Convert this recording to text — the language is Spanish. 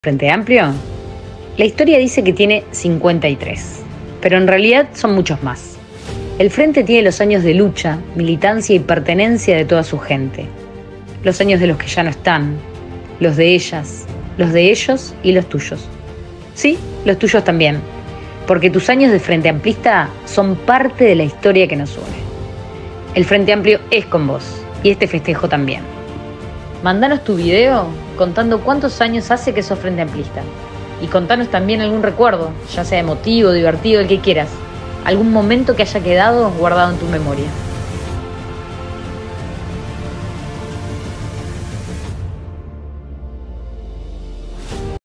Frente Amplio? La historia dice que tiene 53, pero en realidad son muchos más. El Frente tiene los años de lucha, militancia y pertenencia de toda su gente. Los años de los que ya no están, los de ellas, los de ellos y los tuyos. Sí, los tuyos también, porque tus años de Frente Amplista son parte de la historia que nos une. El Frente Amplio es con vos, y este festejo también. Mandanos tu video contando cuántos años hace que sos Frente Amplista. Y contanos también algún recuerdo, ya sea emotivo, divertido, el que quieras. Algún momento que haya quedado guardado en tu memoria.